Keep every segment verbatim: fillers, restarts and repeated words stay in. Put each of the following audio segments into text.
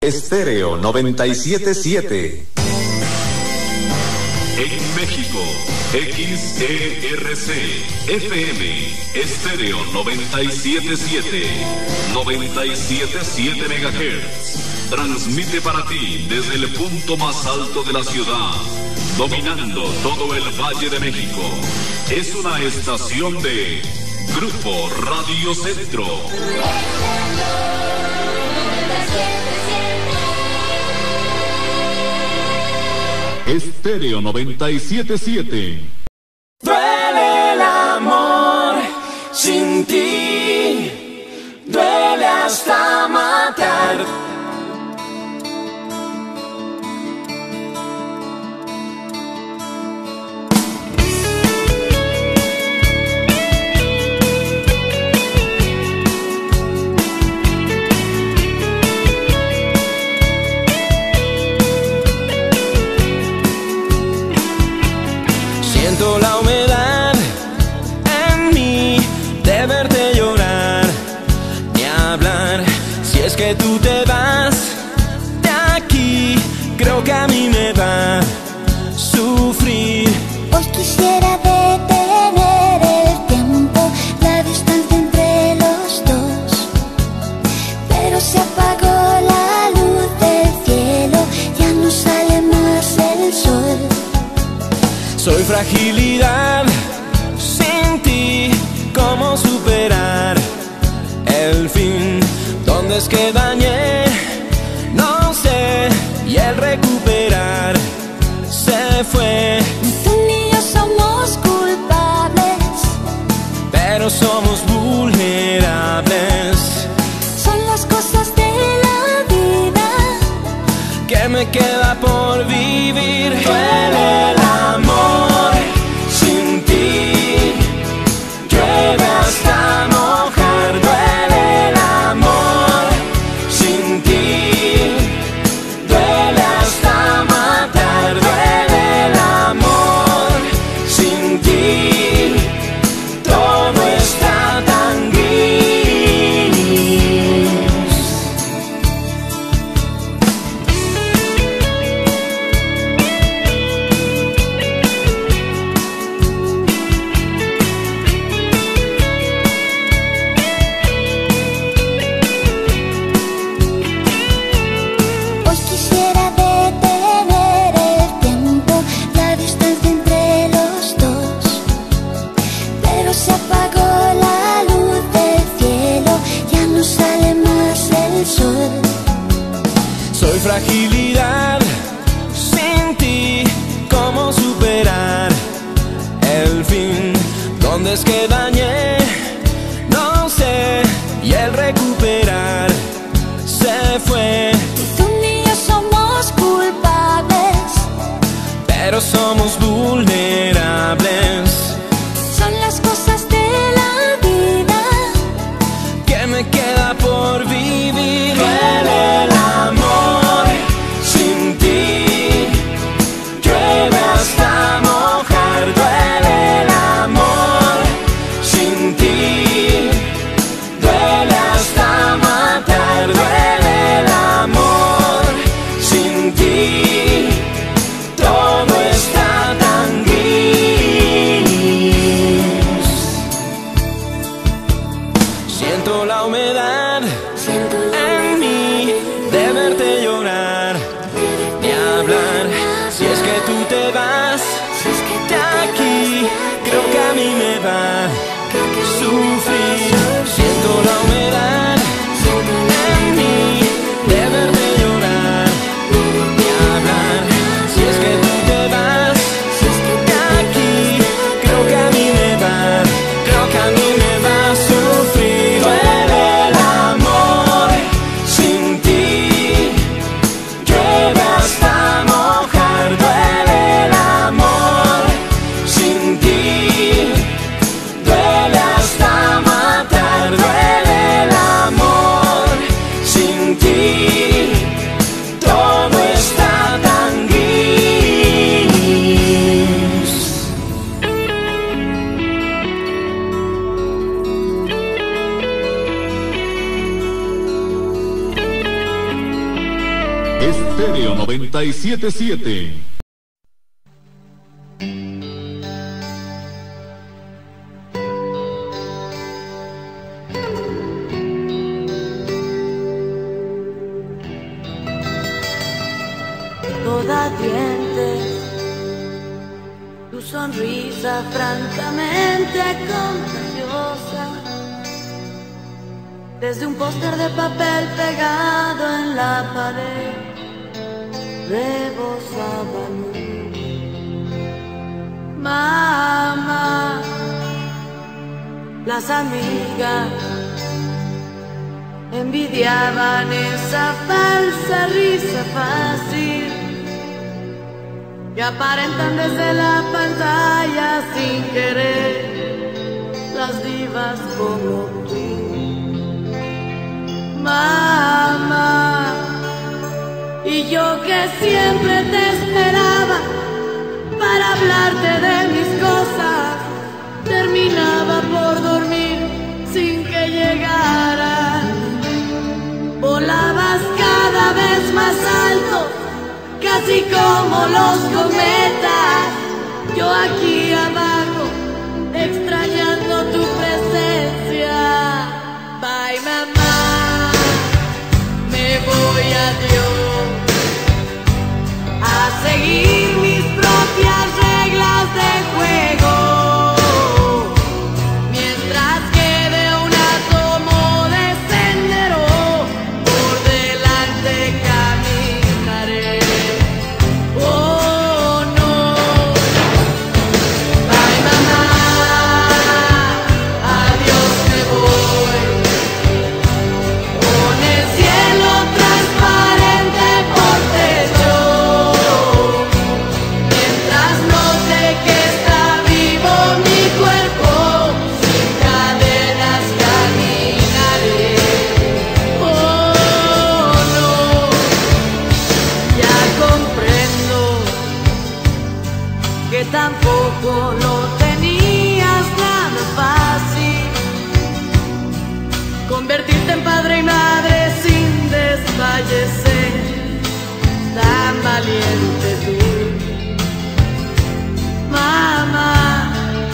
Estéreo noventa y siete punto siete. En México, X E R C, F M, Estéreo noventa y siete punto siete, noventa y siete punto siete megahertz. Transmite para ti desde el punto más alto de la ciudad, dominando todo el Valle de México. Es una estación de Grupo Radio Centro. Estéreo noventa y siete punto siete. Duele el amor sin ti, duele hasta matar. Siento la humedad en mí de verte llorar, ni hablar. Si es que tú te vas de aquí, creo que a mí me va a sufrir. Hoy quisiera detener el tiempo, la distancia entre los dos, pero se apagó la luz del cielo, ya no sale más el sol. Soy fragilidad sin ti, ¿cómo superar el fin? ¿Dónde es que dañé? No sé, y el recuperar se fue. Tú ni yo somos culpables, pero somos vulnerables. son las cosas de la vida. ¿Qué me queda por vivir? Duele el amor sin ti, llueve hasta mojar. Duele el amor sin ti, duele hasta matar. Duele el amor sin ti, todo está tan gris. Hoy quisiera detener el tiempo, la distancia entre los dos, pero se apagó la luz del cielo, ya no sale más el sol. Soy fragilidad sin ti, ¿cómo superar el fin? ¿Dónde es que dañé? No sé, y el recuperar se fue. Tú ni yo somos culpables, Pero somos vulnerables. son las cosas de la vida. ¿Qué me queda por vivir? Duele el amor sin ti, llueve hasta mojar. Duele el amor sin ti, duele hasta matar. Duele el amor Estéreo noventa y siete siete. Toda dientes, tu sonrisa francamente contagiosa, desde un póster de papel pegado en la pared, rebosaba luz. Mamá, las amigas envidiaban esa falsa risa fácil que aparentan desde la pantalla sin querer las divas como tú. Mamá, y yo que siempre te esperaba para hablarte de mis cosas, terminaba por dormir sin que llegaras. Volabas cada vez más alto, casi como los cometas, yo aquí abajo, extrañando tu presencia. Bye, mamá, me voy a Dios, a seguir mis propias reglas de juego. Mientras quede un átomo de sendero, por delante caminaré. Oh no, bye mamá, adiós me voy, con el cielo transparente por techo, mientras note que está vivo mi cuerpo, sin cadenas caminaré. Oh no, ya comprendo que tampoco lo tenías nada fácil, convertirte en padre y madre sin desfallecer, tan valiente tú, mamá.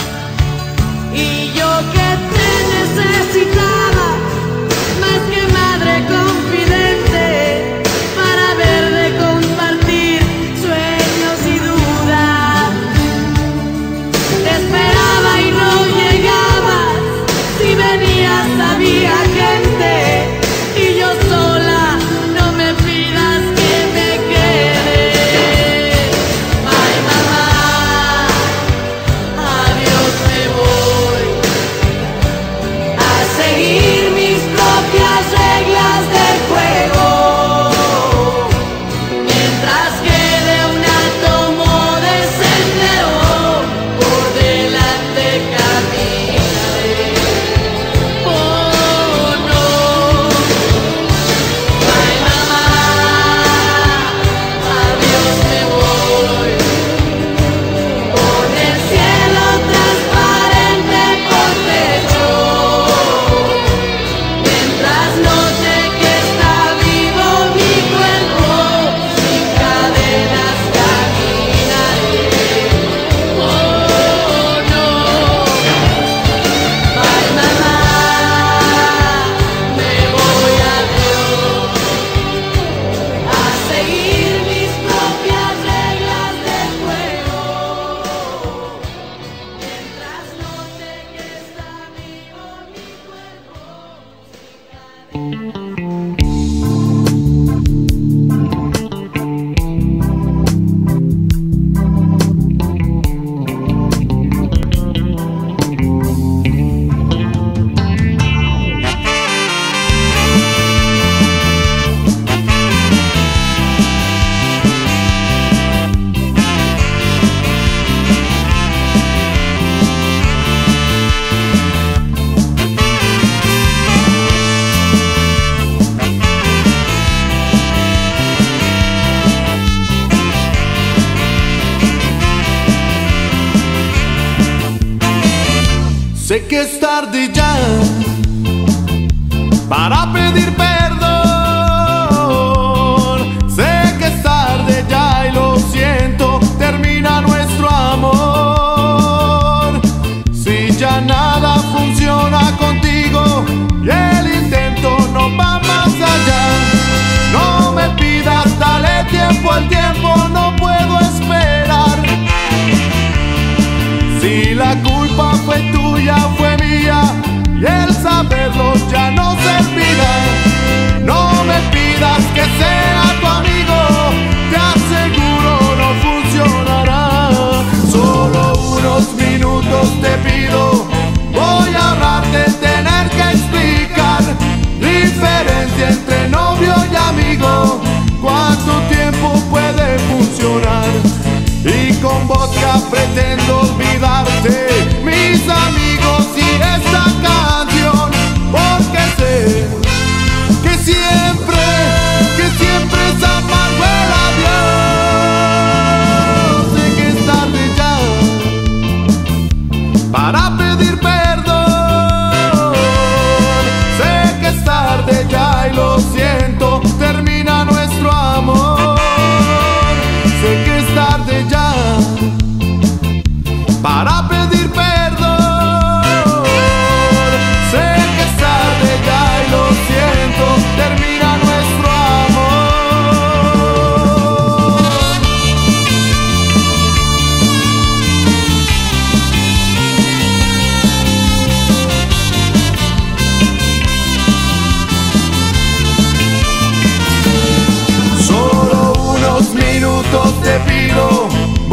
Y yo que te necesitaba más que madre confidente, para ver de compartir sueños y dudas. Te esperaba y no llegabas, si venías había gente, y yo sola, no me pidas que me quede. Ay mamá, adiós me voy, a seguir mis propias reglas del juego. Mientras quede un átomo de sendero, por delante caminaré. Oh no, ay mamá, adiós me voy, con el cielo transparente por techo, mientras note que está vivo mi cuerpo, sin cadenas caminaré. Oh no, ay mamá, me voy a Dios, a seguir mis propias reglas del juego, mientras note que está vivo mi cuerpo, sin cadenas. Sé que es tarde ya para pedir perdón. Sé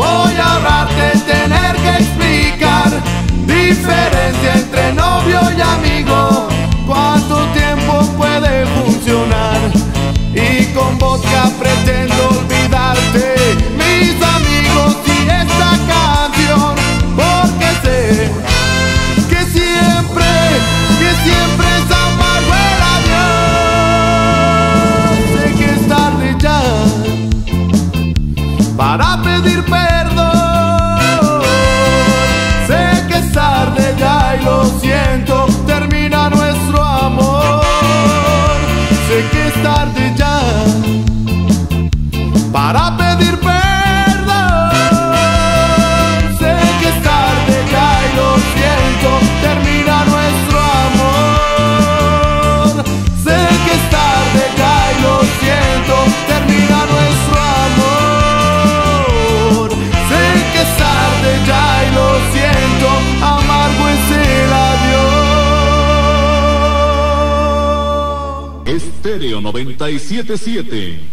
Voy a ahorrarte tener que explicar diferencia entre novio y amigo, cuánto tiempo puede funcionar, y con vodka pretendo olvidarte, mis amigos, y esta canción, porque sé que siempre, que siempre es amargo el adiós. Sé que es tarde ya para pedir perdón, sé que es tarde ya y lo siento, termina nuestro amor. Sé que es tarde ya para pedir perdón, sé que es tarde ya y lo siento, termina nuestro amor. Sé que es tarde ya y lo siento, termina nuestro amor. Sé que es tarde ya y lo siento, amargo es el adiós. Estéreo noventa y siete siete.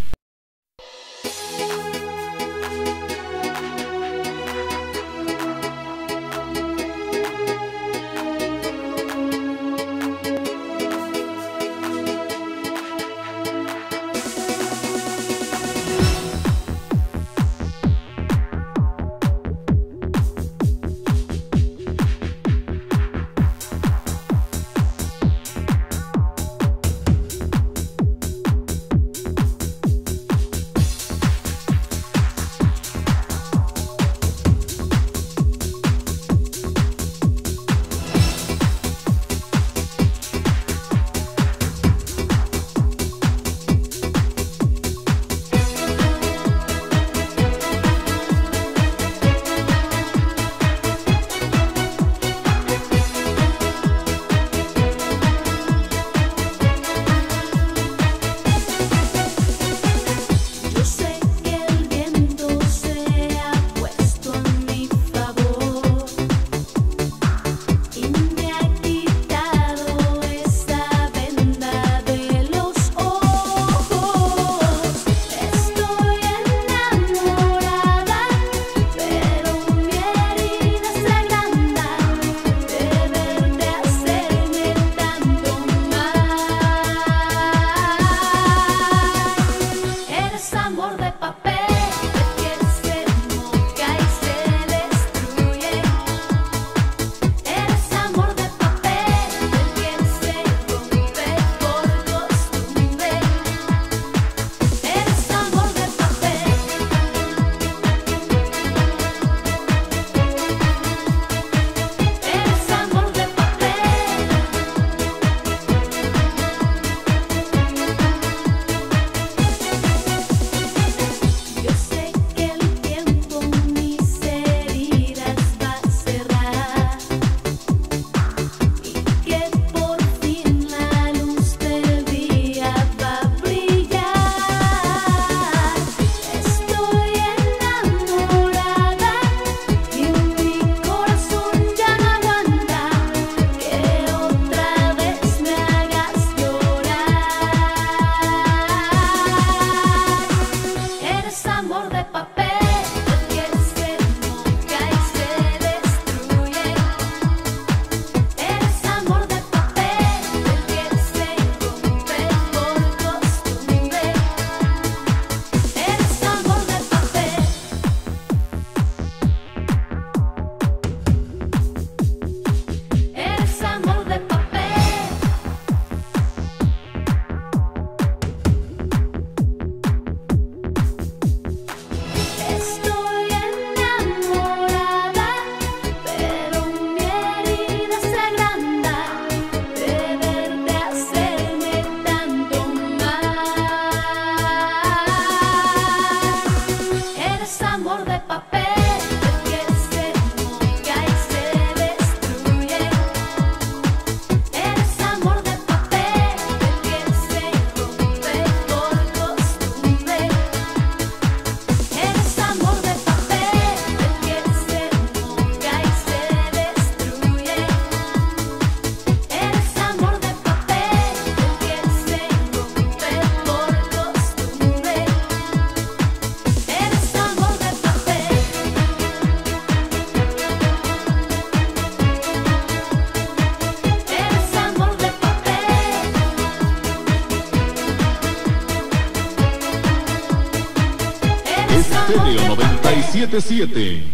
Estéreo noventa y siete siete.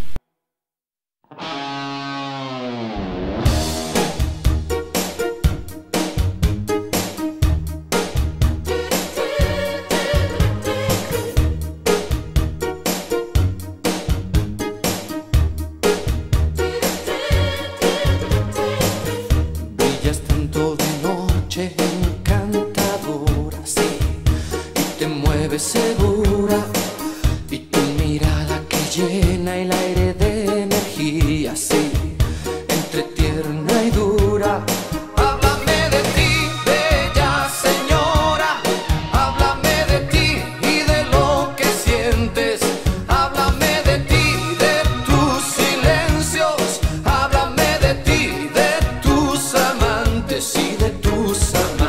Segura y tu mirada que llena el aire de energía, sí, entre tierna y dura. Háblame de ti, bella señora, háblame de ti y de lo que sientes. Háblame de ti, de tus silencios, háblame de ti, de tus amantes y de tus amantes.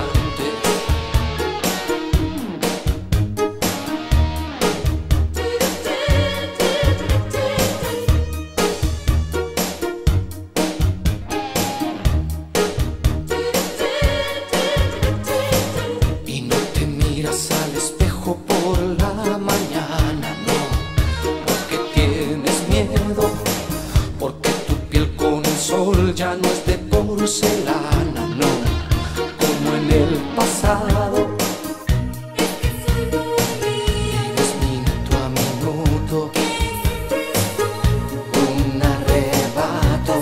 Ya no es de porcelana, no, como en el pasado. Vives minuto a minuto, un arrebato.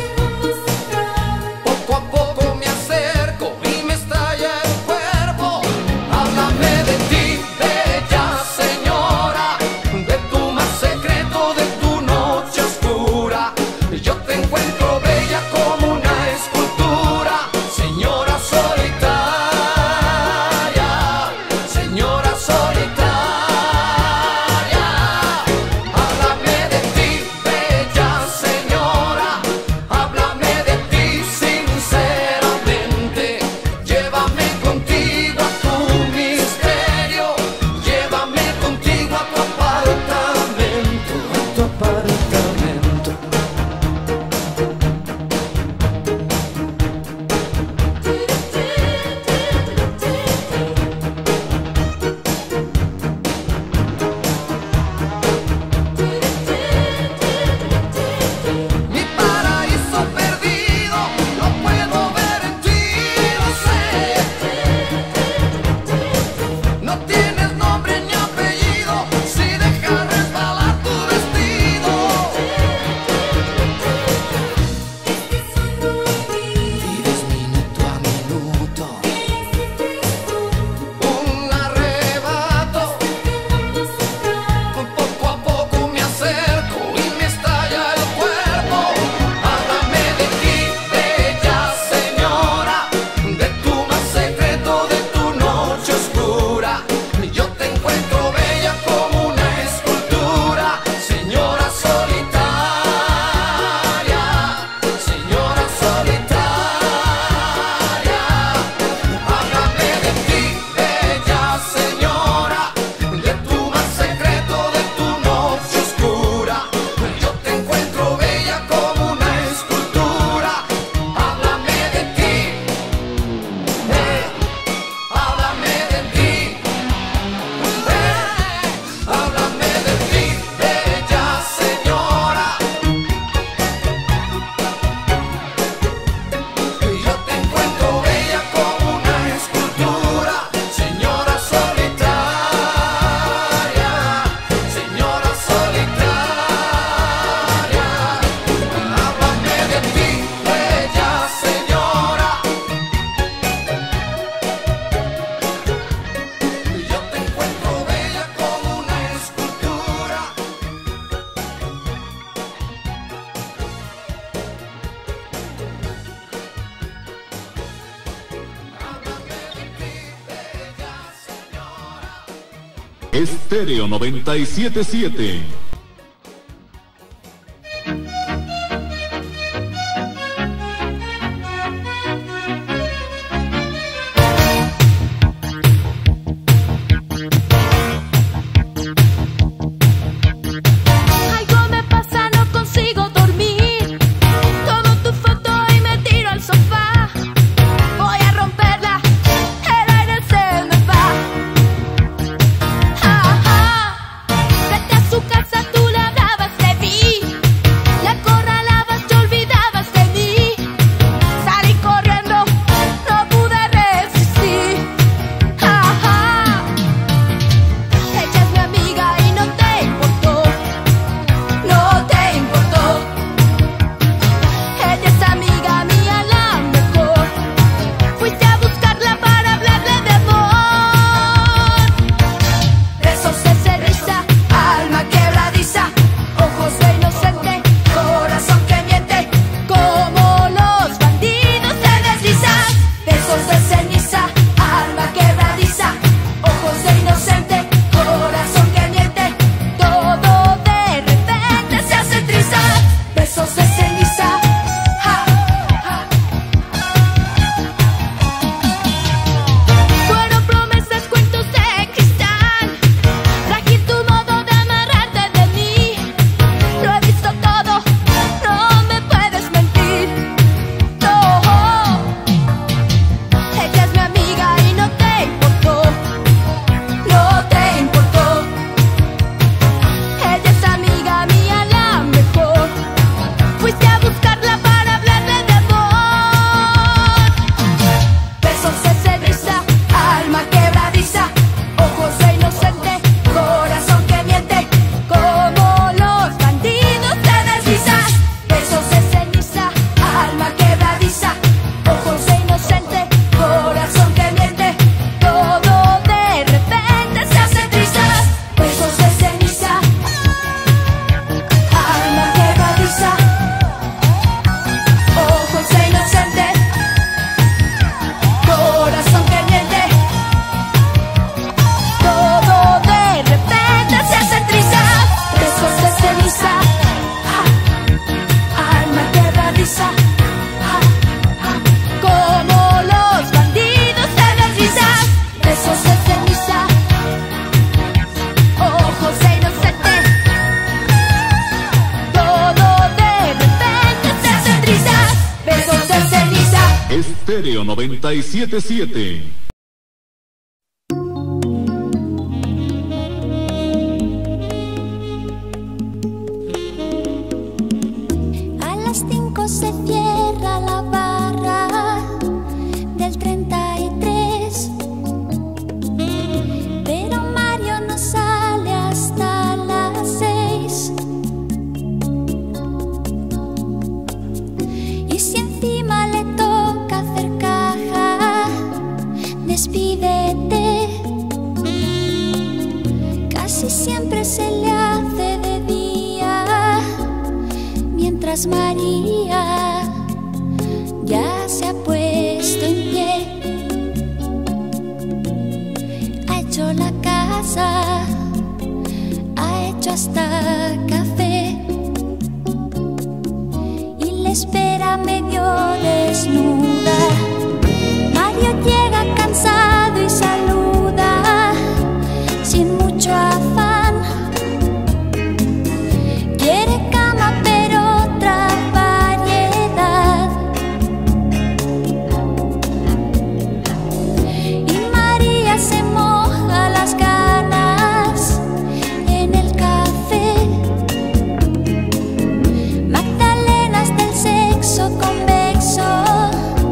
Poco a poco me acerco y me estalla el cuerpo. Háblame de ti, bella señora, de tu más secreto, de tu noche oscura. Yo te encuentro bella como una escultura, señora solitaria, señora solitaria. Háblame de ti, bella señora, háblame de ti sinceramente. Llévame contigo a tu misterio, llévame contigo a tu apartamento, a tu apartamento. Mi paraíso perdido, lo puedo ver en ti, lo sé. No tienes nombre ni apellido, si dejas resbalar tu vestido. Vives minuto a minuto, un arrebato. Poco a poco me acerco y me estalla el cuerpo. Háblame de ti, bella señora, de tu más secreto, de tu noche oscura. Yo te encuentro bella como una escultura, señora solitaria, señora solitaria. Háblame de ti, bella señora, de tu más secreto, de tu noche oscura. Yo te encuentro bella como una escultura. Háblame de ti, eh, háblame de ti, eh, háblame de ti, bella señora. Yo te encuentro bella como una escultura, señora solitaria, señora solitaria. Háblame de ti, bella señora. Yo te encuentro bella como una escultura. Estéreo noventa y siete siete. Algo me pasa, no consigo dormir. Tomo tu foto y me tiro al sofá. Voy a romperla, el aire se me va. Ah, ah. Vete a Estéreo noventa y siete siete. A las cinco se cierra la barra del treinta y tres, pero Mario no sale hasta las seis. Y si encima le toca hacer caja, despídete. Casi siempre se le hace de día, mientras María ya se ha puesto en pie. Ha hecho la casa, ha hecho hasta café y le espera medio desnuda. Mario llega cansado y saluda sin mucho afán. Quiere cama pero otra variedad. Y María se moja las ganas en el café. Magdalenas del sexo convexo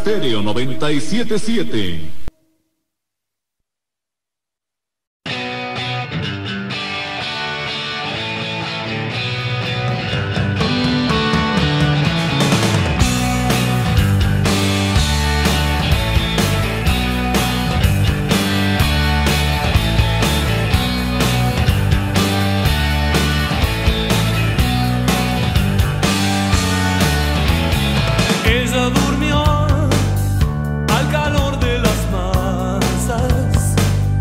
Estéreo noventa y siete punto siete. Ella durmió al calor de las masas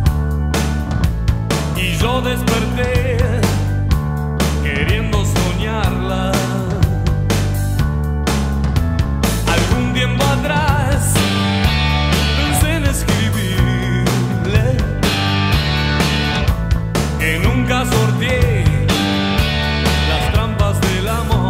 y yo desperté queriendo soñarla. Algún tiempo atrás pensé en escribirle que nunca sorteé las trampas del amor.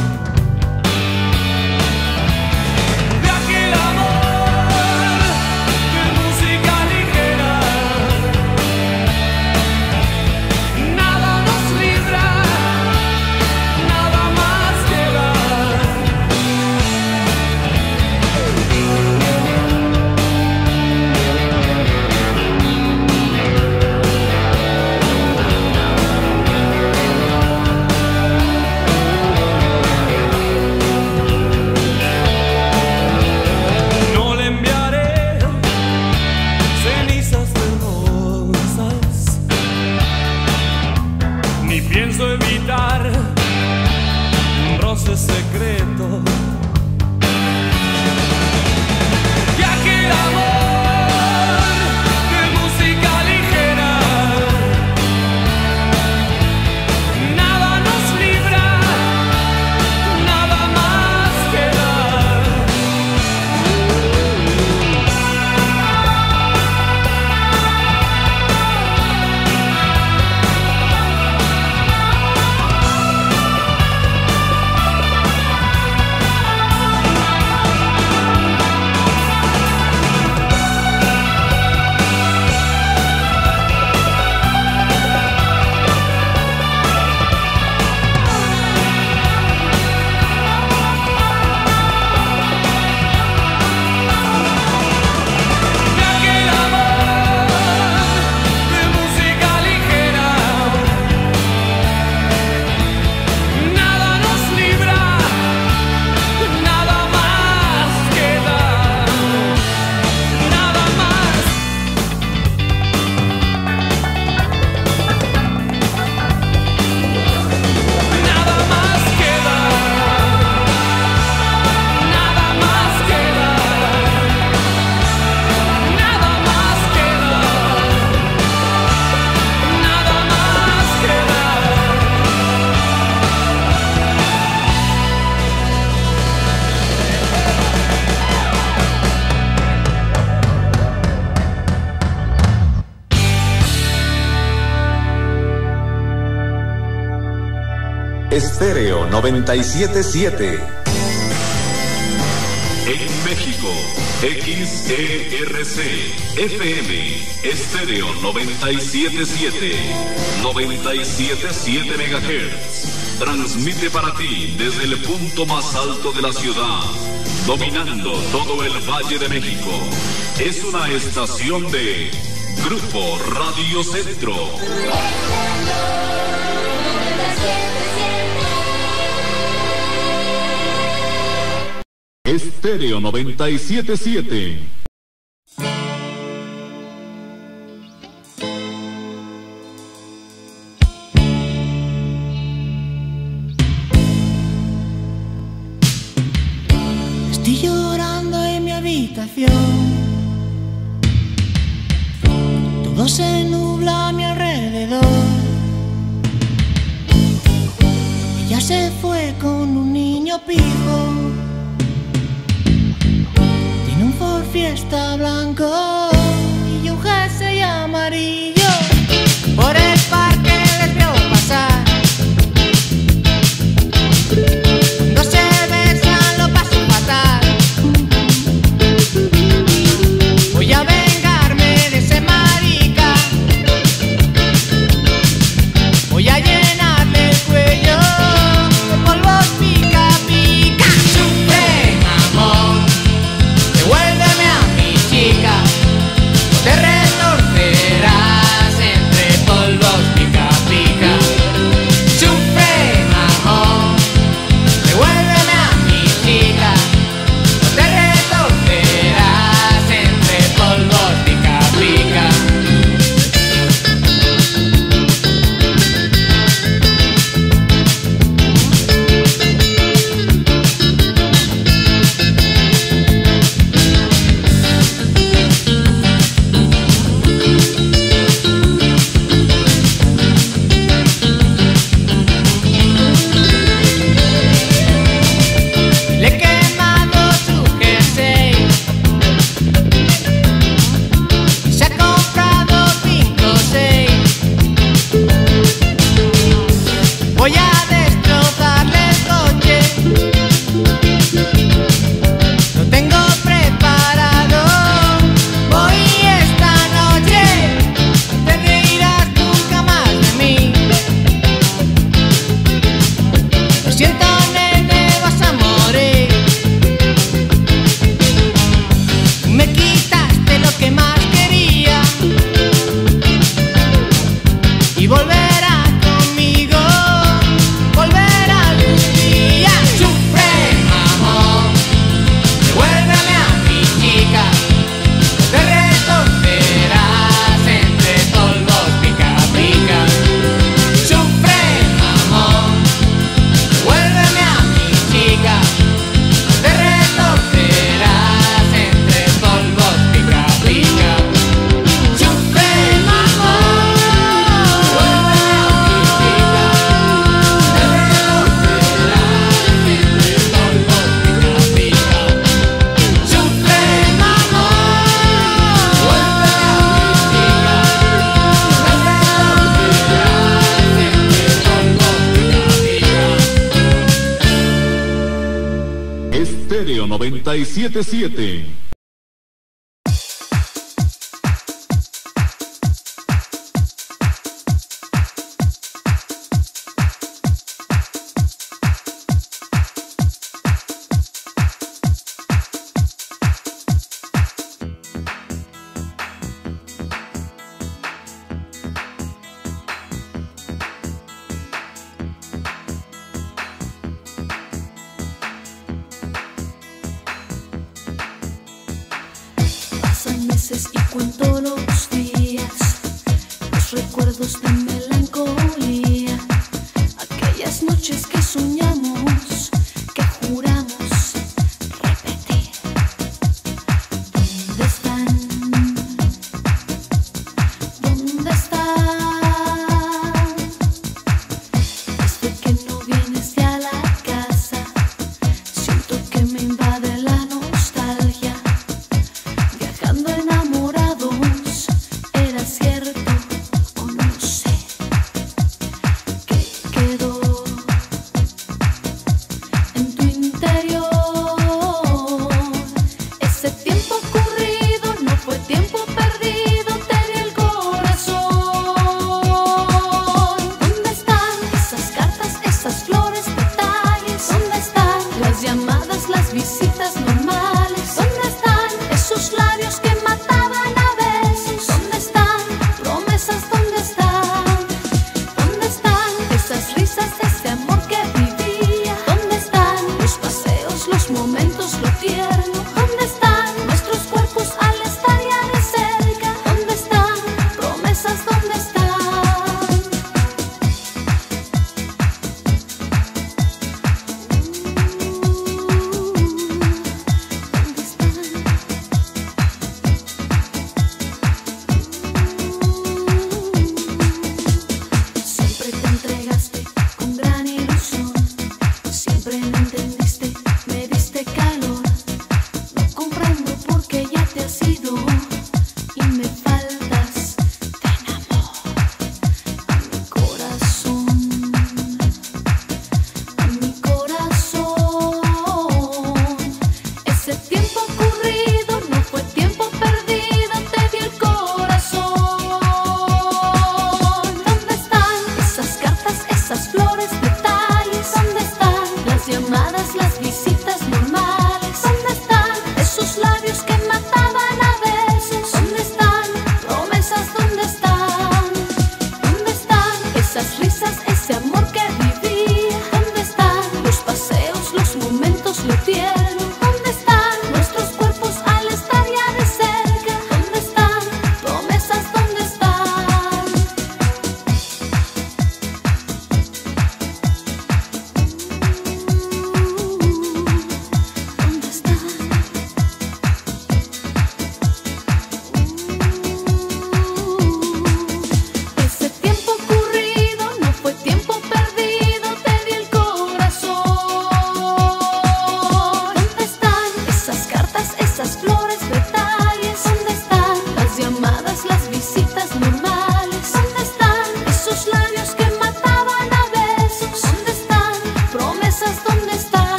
Pienso evitar un roce secreto, ya que el amor de música ligera nada nos libra, nada más queda. Estéreo noventa y siete punto siete. En México, X E R C, F M, Estéreo noventa y siete punto siete, noventa y siete punto siete megahertz. Transmite para ti desde el punto más alto de la ciudad, dominando todo el Valle de México. Es una estación de Grupo Radio Centro. Estéreo noventa y siete punto siete. Estoy llorando en mi habitación, todo se nubla a mi alrededor. Ella se fue con un niño pijo, tiene un Ford Fiesta blanco y un jersey amarillo. Por el parque les veo pasar, cuando se besan lo paso fatal. Voy a vengarme de ese marica, voy a llenarle el cuello de polvos pica pica. Sufre, amor, te voy y volverá conmigo, volverá algún día. Sufre, amor, devuélveme a mi chica, te reconocerás entre polvos pica pica. Sufre, amor, devuélveme a mi chica, te reconocerás entre polvos pica pica. Sufre, amor, devuélveme a mi chica, te reconocerás entre polvos pica pica. Sufre, amor, devuélveme a mi chica, te reconocerás entre polvos pica pica. Estéreo noventa y siete siete. Pasan meses y cuento los días, los recuerdos de melancolía, aquellas noches que soñamos, que juramos repetir. ¿Dónde están? ¿Dónde están? Desde que no vienes ya a la casa, siento que me invade la nostalgia. Viajando enamorados, ¿era cierto o no sé qué quedó?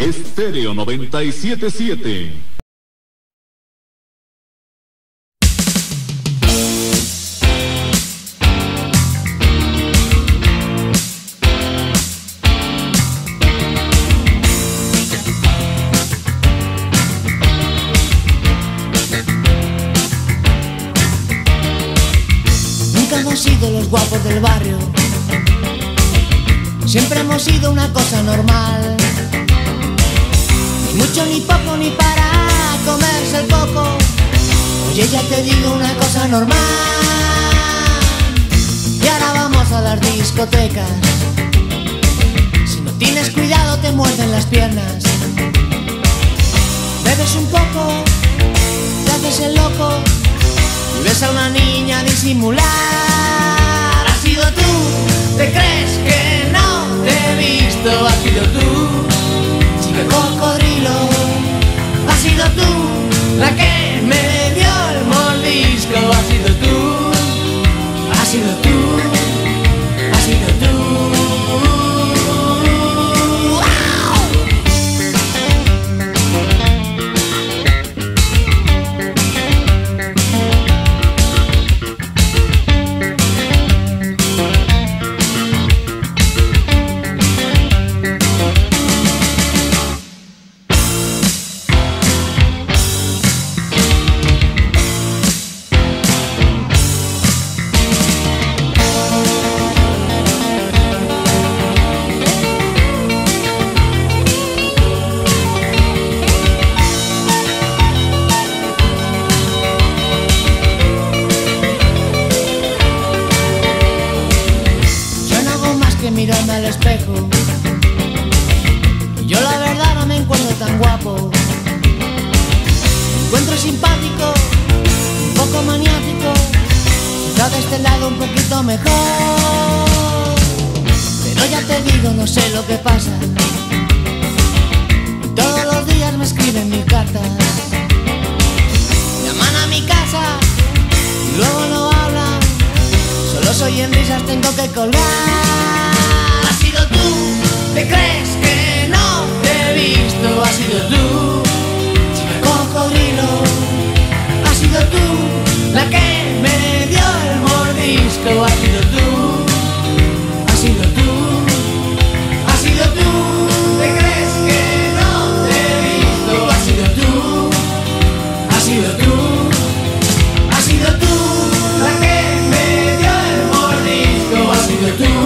Estéreo noventa y siete siete. Nunca hemos sido los guapos del barrio, siempre hemos sido una cosa normal. Ni mucho, ni poco, ni para comerse el coco. Oye, ya te digo una cosa normal. Y ahora vamos a las discotecas. Si no tienes cuidado te muerden las piernas. Bebes un poco, te haces el loco y ves a una niña disimular. Has sido tú, te crees que no te he visto. Has sido tú, chica cocodrilo. Has sido tú, la que me dio el mordisco. Has sido tú, has sido tú, has sido tú. Mirarme al espejo, yo la verdad no me encuentro tan guapo. Me encuentro simpático, un poco maniático, quizá de este lado un poquito mejor. Pero ya te digo, no sé lo que pasa. Todos los días me escriben mil cartas, llaman a mi casa y luego no hablan. Solo soy en risas, tengo que colgar. Has sido tú, te crees que no te he visto. Has sido tú, chica cocodrilo. Has sido tú, la que me dio el mordisco. Has sido tú, has sido tú, has sido tú. Te crees que no te he visto. Has sido tú, has sido tú, has sido tú, la que me dio el mordisco. Has sido tú.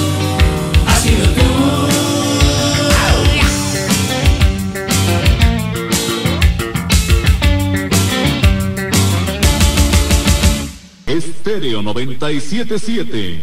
Estéreo noventa y siete siete.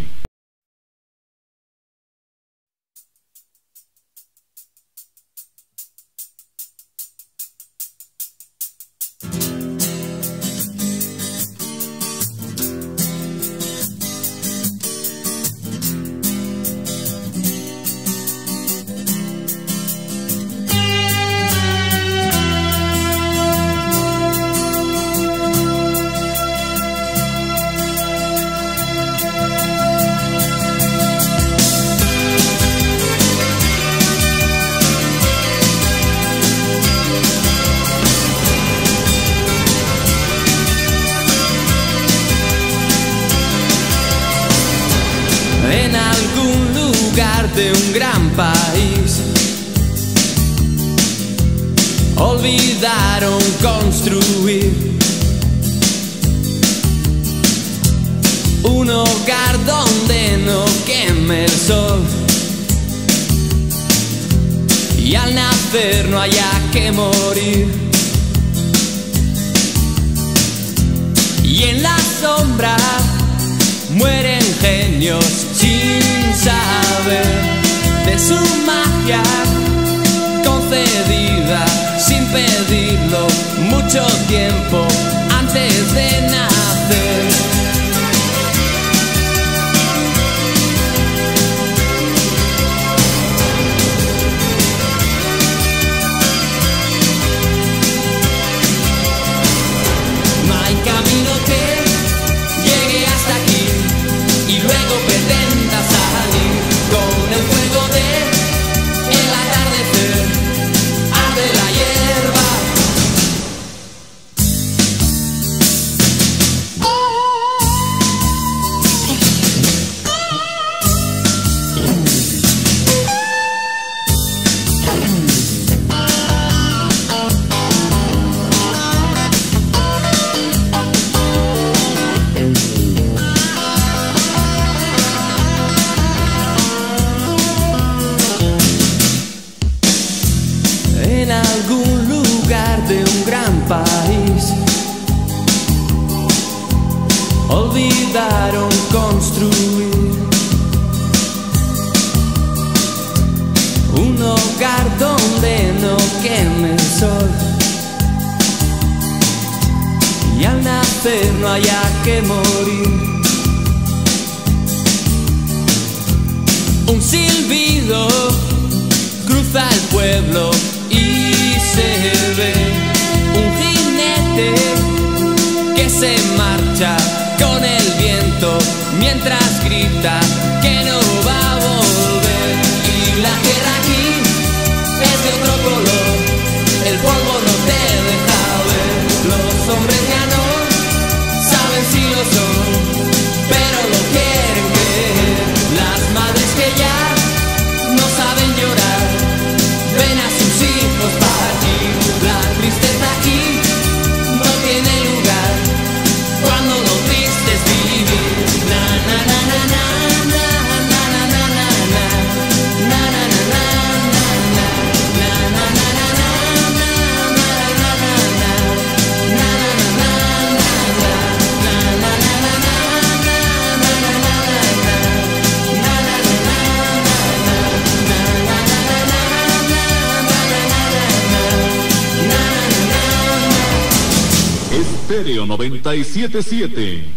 De un gran país olvidaron construir un hogar donde no queme el sol y al nacer no haya que morir. Y en la sombra mueren genios sin saber de su magia concedida sin pedirlo mucho tiempo antes de nacer. No hay camino que llegue hasta aquí y luego pretenda salir con el fuego de el atardecer olvidaron construir un hogar donde no queme el sol y al nacer no haya que morir. Un silbido cruza el pueblo y se ve un jinete que se marcha con el viento mientras grita que no va a volver. Y la tierra aquí es de otro color, el polvo no te deja ver. Los hombres ya no saben si lo son, pero lo quieren creer. Las madres que ya no saben llorar ven a sus hijos partir. La tristeza aquí no tiene lugar cuando lo triste es vivir. Na na na na na na na na na na na na na na na Estéreo noventa y siete siete.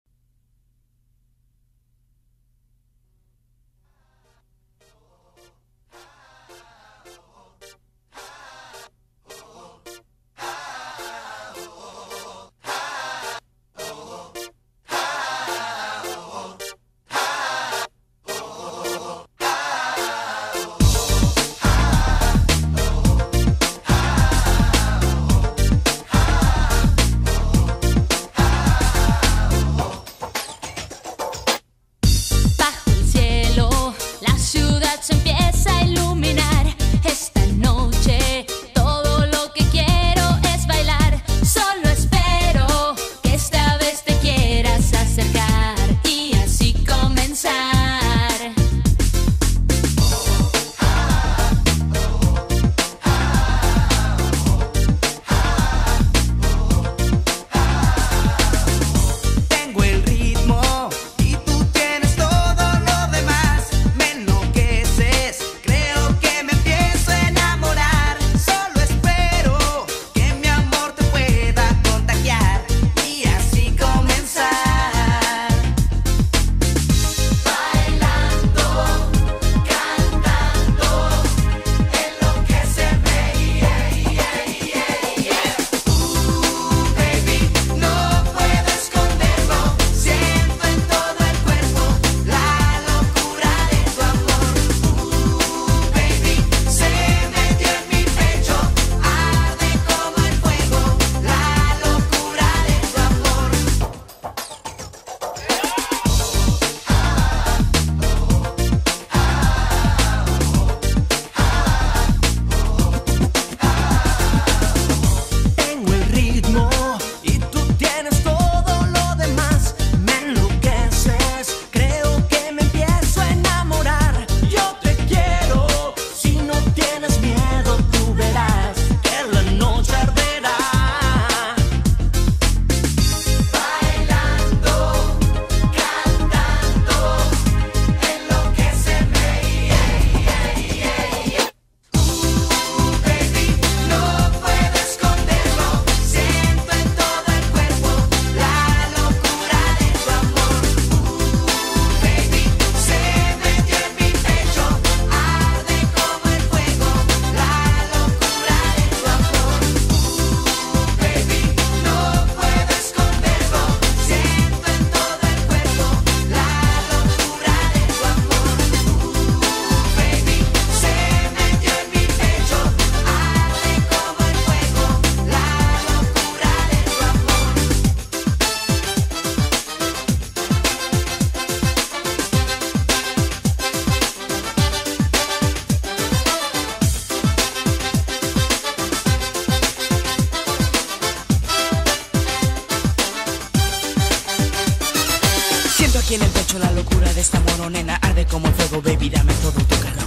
aquí en el pecho la locura de esta mono, nena. Arde como el fuego, baby, dame todo tu calor.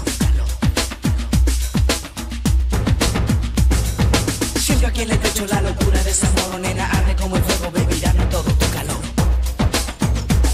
Siento aquí en el pecho la locura de esta mono, nena. Arde como el fuego, baby, dame todo tu calor.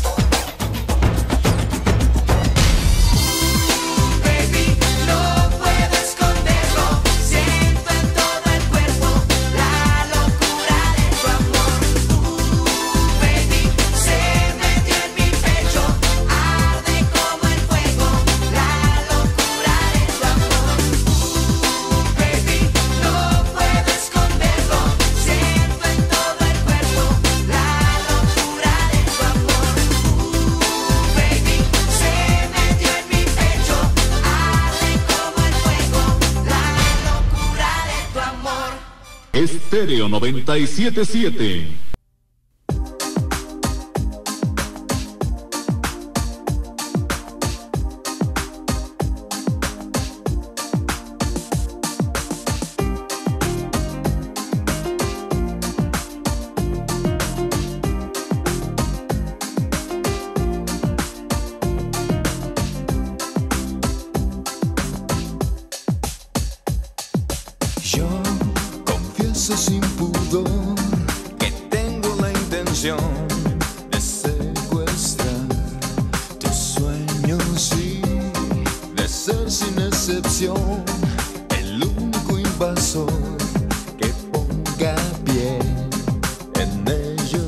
Estéreo noventa y siete siete. Sin pudor que tengo la intención de secuestrar tus sueños y de ser sin excepción el único invasor que ponga pie en ellos.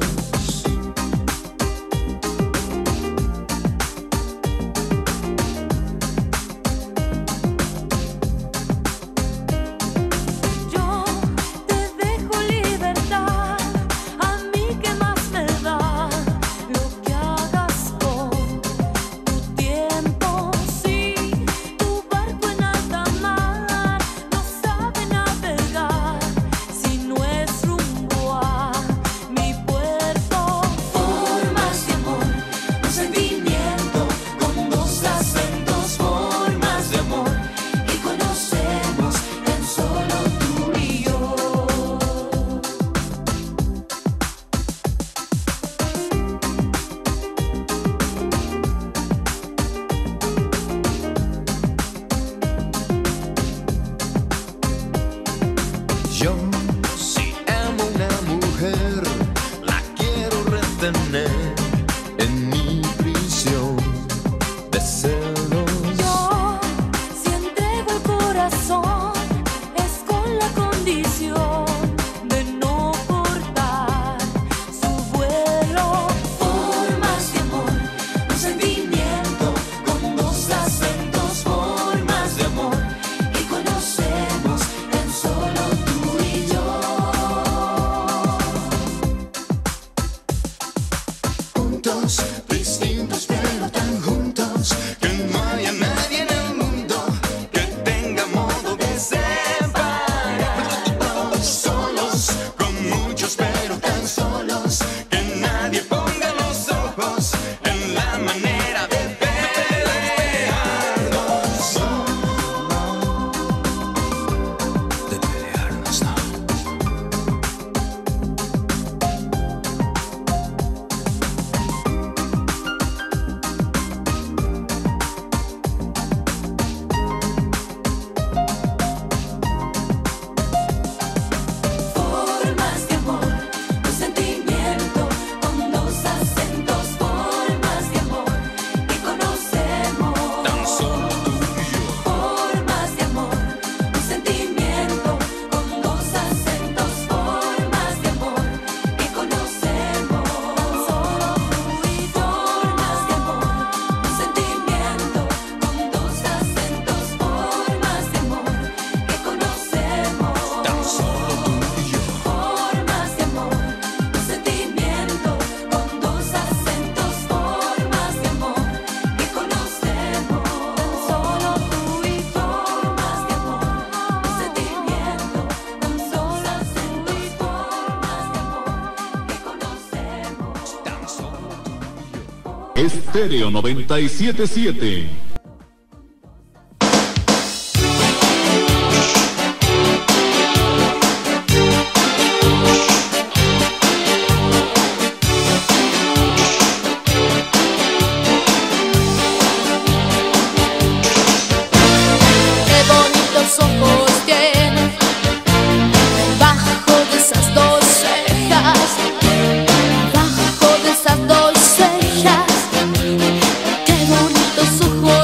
Yo, si amo una mujer, la quiero retener en mi prisión de celos. Yo, si entrego el corazón, es con la condición de no cortar su vuelo. Formas de amor, un sentimiento con dos acentos. Formas de amor que conocemos en solo tú y yo. Juntos, distintos pero tan juntos, que no haya nadie en el mundo que tenga modo de separar. Solos, con muchos pero tan solos, que nadie ponga los ojos en la manera de pelearnos. De pelearnos, no. Formas de amor, un sentimiento con dos acentos. Formas de amor que conocemos Tan solo tú y yo. Formas de amor, un sentimiento con dos acentos. Formas de amor que conocemos solo tú y yo. Formas de amor, un sentimiento con dos acentos. Formas de amor que conocemos Tan solo tú y yo. Formas de amor, un sentimiento con dos acentos. Formas de amor que conocemos solo tú y yo. Formas de amor, un sentimiento con solo acento. Formas de amor que conocemos Tan solo tú y yo. Estéreo noventa y siete siete. Qué bonitos ojos tiene bajo de esas dos cejas, bajo de esas dos cejas. Qué bonitos ojos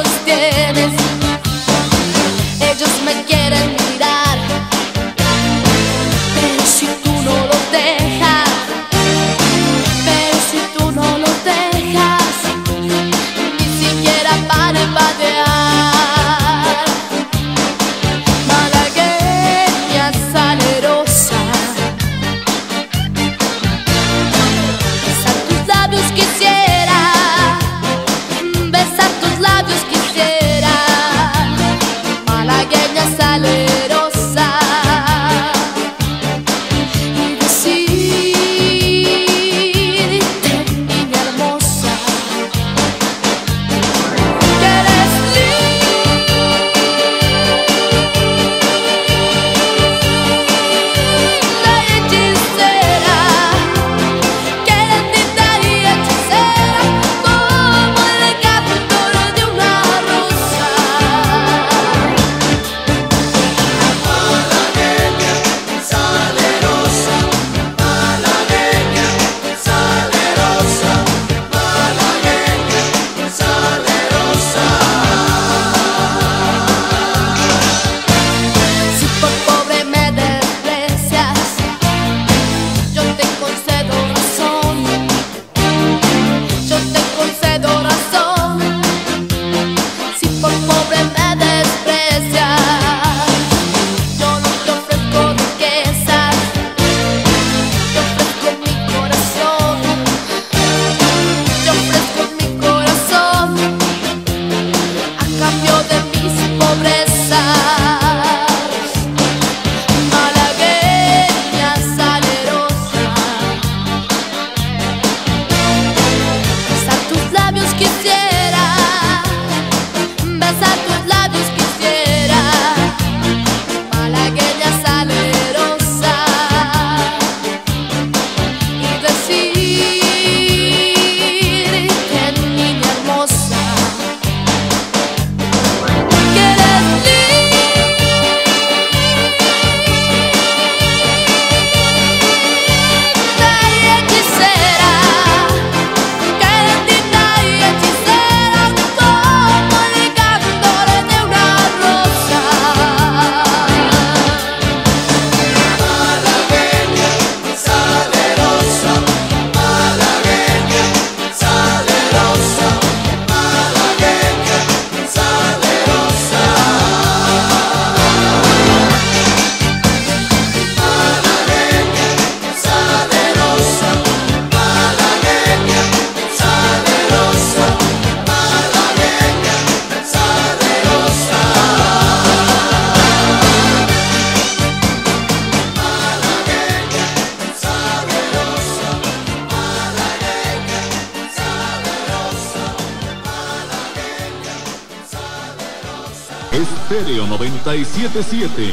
Estéreo noventa y siete siete.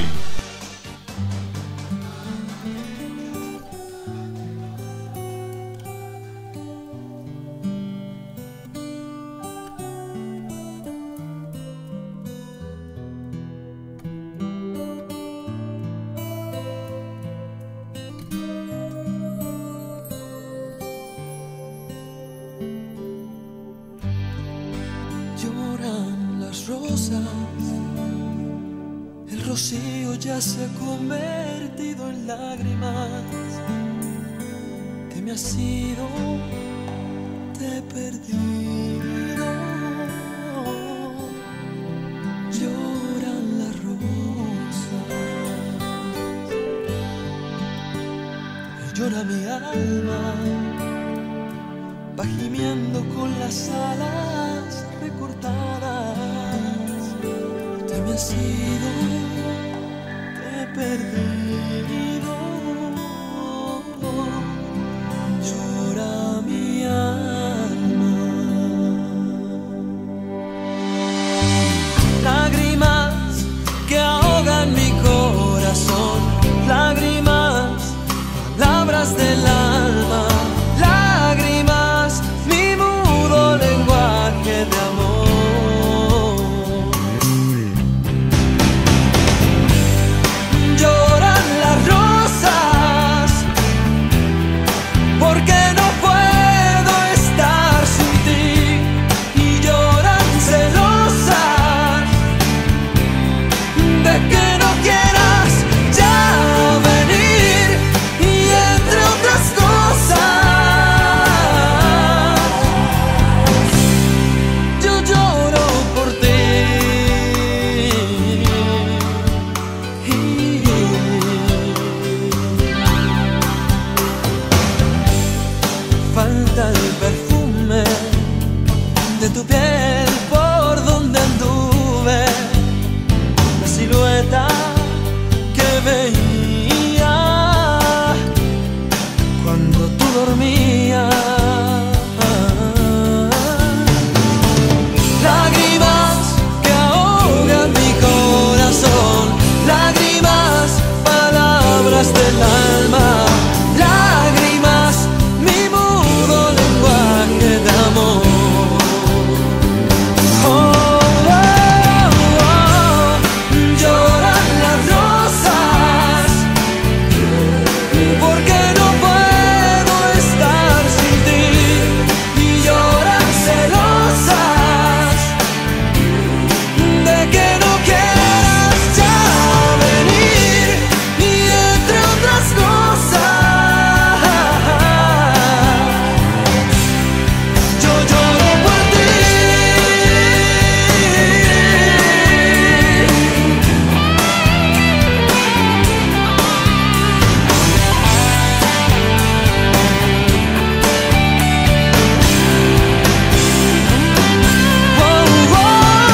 Lloran las rosas, el rocío ya se ha convertido en lágrimas. Te me has ido, te he perdido. Lloran las rosas y llora mi alma, va gimiendo con las alas recortadas. Te me has ido, te he perdido. Llora mi alma. Lágrimas que ahogan mi corazón, lágrimas, palabras del alma, lágrimas, mi mudo lenguaje de amor. Lloran las rosas porque no puedo estar sin ti, y lloran celosas de que no quieras ya venir, y entre otras cosas yo lloro por ti. Falta el perfume de tu piel por donde anduve, la silueta que veía cuando tú dormías. Lágrimas que ahogan mi corazón, lágrimas, palabras del alma, lágrimas, mi mudo lenguaje de amor. Oh, oh, oh, lloran las rosas porque no puedo estar sin ti, y lloran celosas de que no quieras ya venir, y entre otras cosas yo lloro por ti. Oh, oh,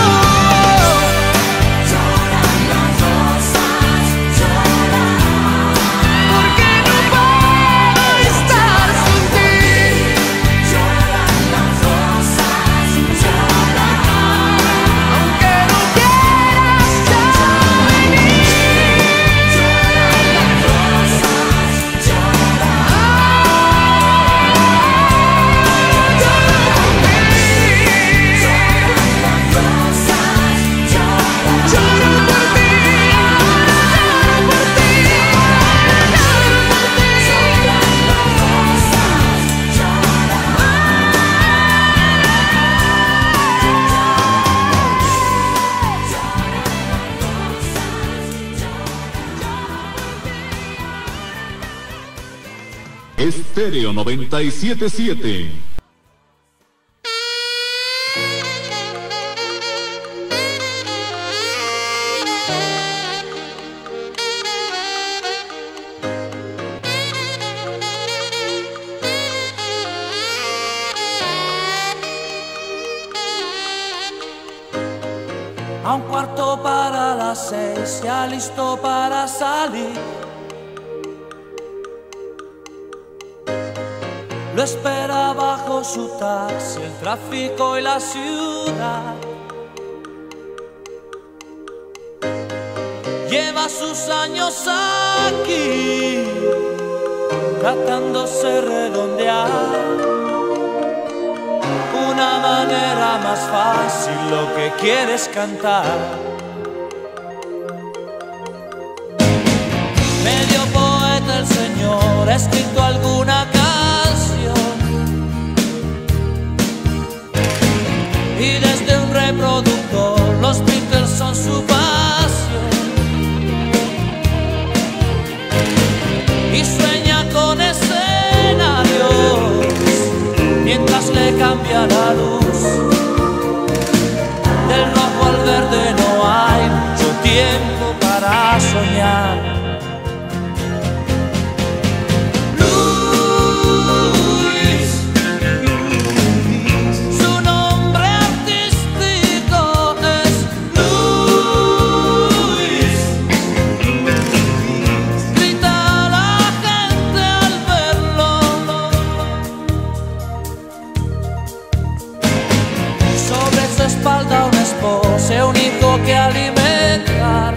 lloran las rosas, lloran porque no puedo estar sin ti. Lloran las rosas, lloran aunque no quieras ya venir. Lloran las rosas, lloran por ti, lloran por ti, lloran por ti, lloran las rosas, Estéreo noventa y siete siete. A un cuarto para las seis, ya listo para salir. Lo espera bajo su taxi, el tráfico y la ciudad. lleva sus años aquí, tratándose redondear una manera más fácil lo que quieres cantar. Medio poeta el Señor, ha escrito alguna canción y desde un reproductor los Beatles son su pasión. Y sueña con escenarios mientras le cambia la luz. Del rojo al verde no hay mucho tiempo para soñar. Un hijo que alimentar,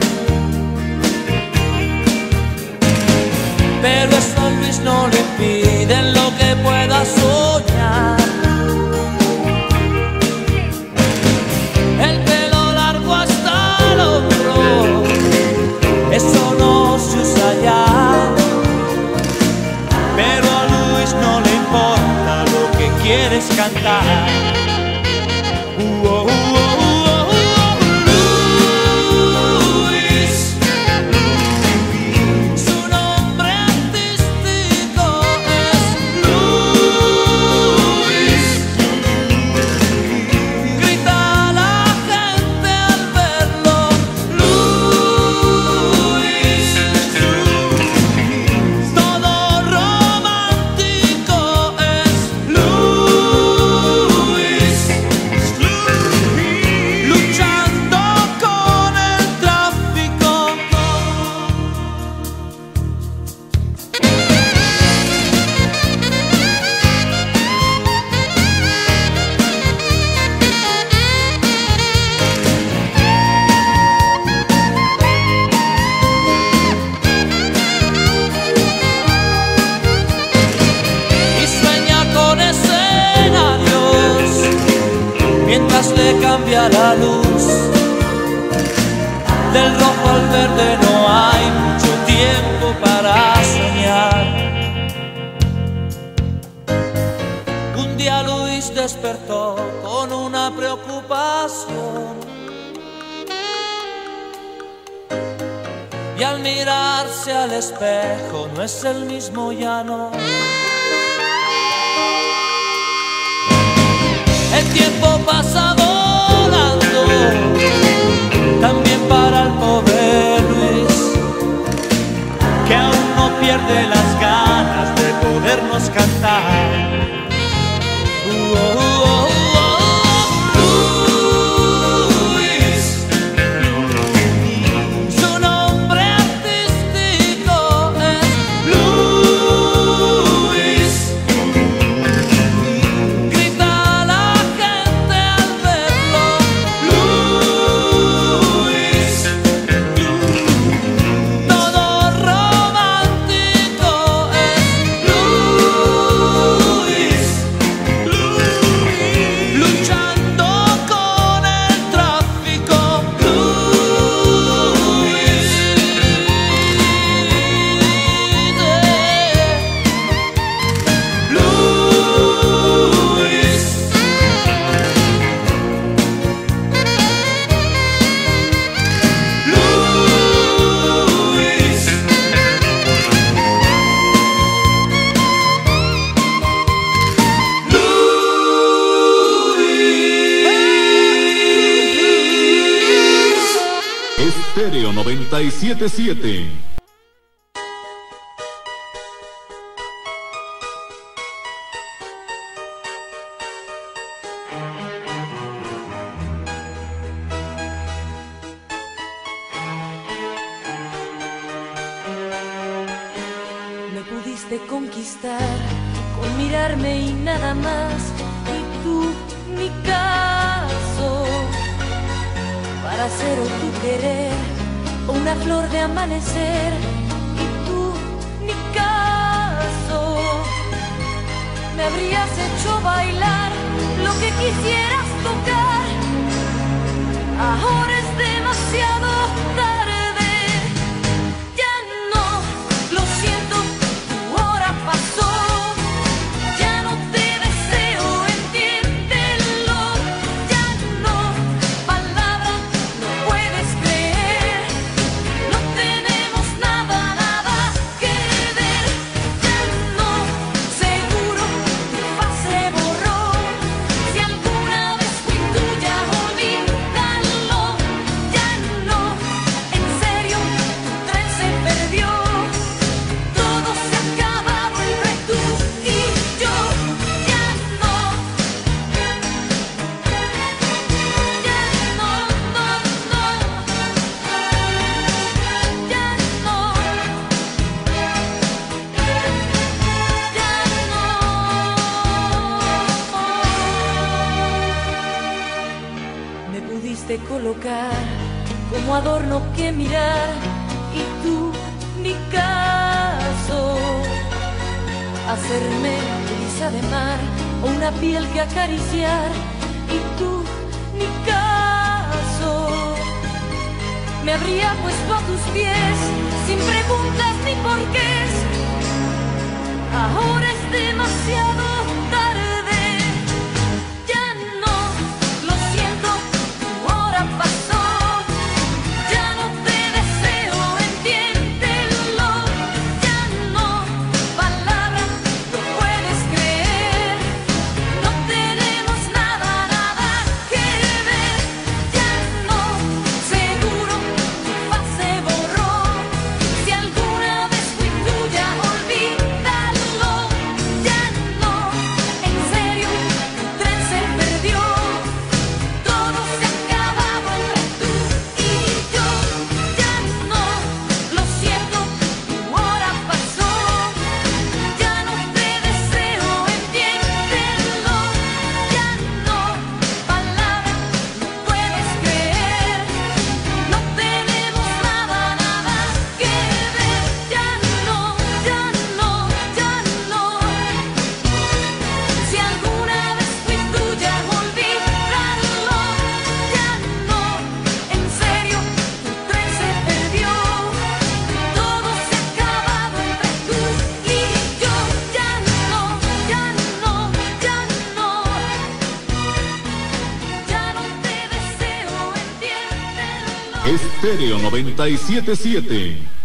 pero eso a Luis no le impide lo que pueda soñar. El pelo largo hasta el hombro, eso no se usa ya, pero a Luis no le importa lo que quieres cantar. Uh, oh, uh, oh. Le cambia la luz. Del rojo al verde no hay mucho tiempo para soñar. Un día Luis despertó con una preocupación y al mirarse al espejo no es el mismo ya no. El tiempo pasa volando, también para el pobre Luis, que aún no pierde las ganas de podernos cantar. Uh, oh, oh, oh, oh, Luis, su nombre artístico es Luis. Grita la gente al verlo, Luis. Todo romántico es Luis. Luchando con el tráfico, Luis. Luis. Estéreo noventa y siete siete. Me pudiste conquistar con mirarme y nada más, y tú mi caso para hacer o tu querer una flor de amanecer y tú ni caso. Me habrías hecho bailar lo que quisieras tocar. Ahora es demasiado tarde. Ya no, lo siento, tu hora pasó. Ya no te deseo, entiéndelo. Ya no, palabra, no puedes creer. No tenemos nada, nada que ver. Ya no, seguro tu faz se borró. Si alguna vez fui tuya, olvídalo. Ya no, en serio, tu tren se perdió. Todo se ha acabado entre tú y yo. Ya no, ya no, no, no. Ya no, ya no. Me pudiste colocar como adorno que mirar y tú ni caso. Hacerme brisa de mar o una piel que acariciar y tú ni caso. Me habría puesto a tus pies sin preguntas ni porqués. Ahora es demasiado tarde. Ya no, lo siento, tu hora pasó. Ya no te deseo, entiéndelo. Ya no, palabra, no puedes creer. No tenemos nada, nada que ver. Ya no, seguro tu faz se borró. Si alguna vez fui tuya, olvídalo. Ya no, en serio, tu tren se perdió. Todo se ha acabado entre tú y yo. Ya no, lo siento, tu hora pasó. Ya no te deseo, entiéndelo. Ya no, palabra, no puedes creer. No tenemos nada, nada que ver. Ya no, ya no, ya no. Si alguna vez fui tuya, olvídalo. Ya no, en serio, tu tren se perdió. Todo se ha acabado entre tú y yo. Ya no, ya no, ya no. Ya no te deseo, entiéndelo. Estéreo noventa y siete siete.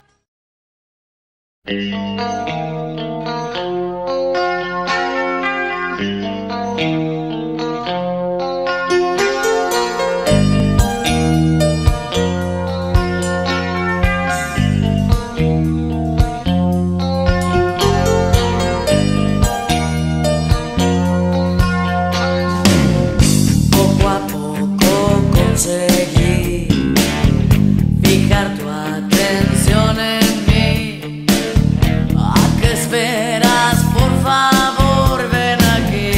Poco a poco conseguí fijar tu atención en mí. ¿A qué esperas? Por favor, ven aquí.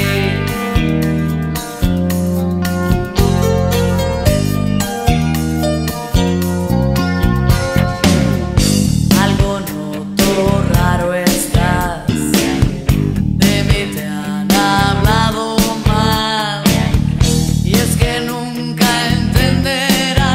Algo noto raro estás. De mí te han hablado mal. Y es que nunca entenderás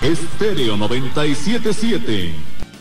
Estéreo noventa y siete siete.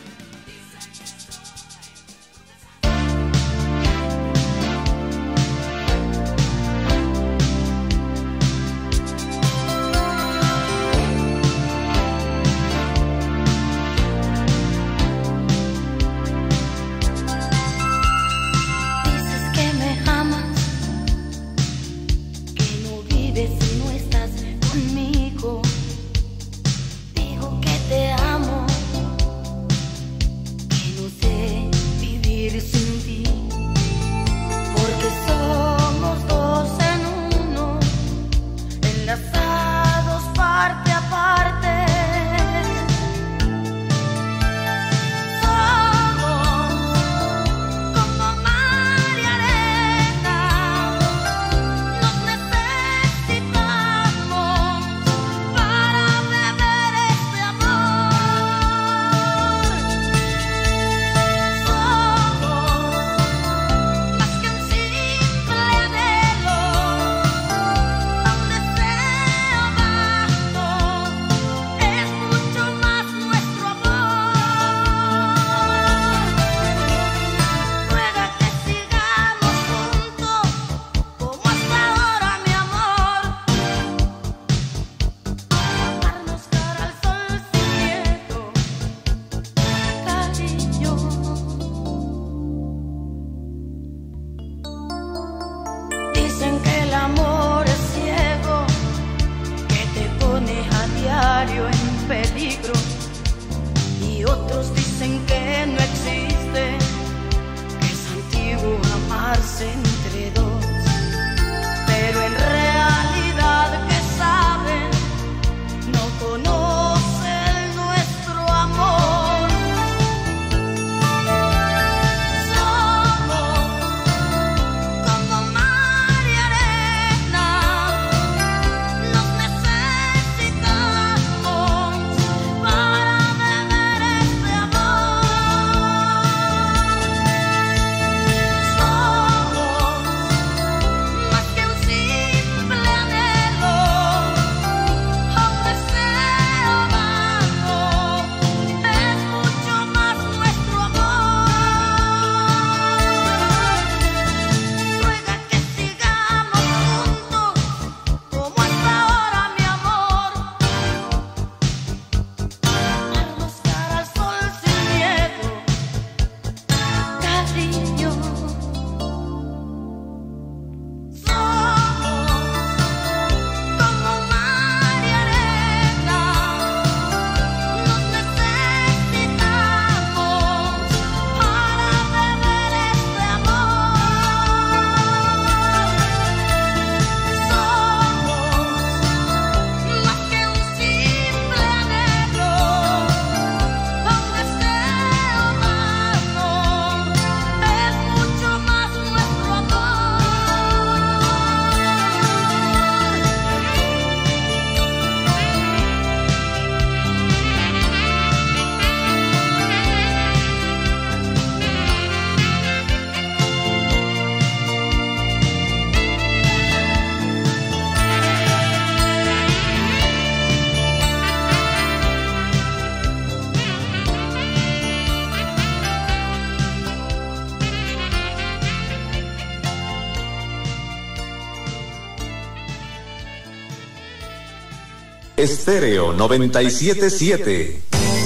Estéreo noventa y siete siete.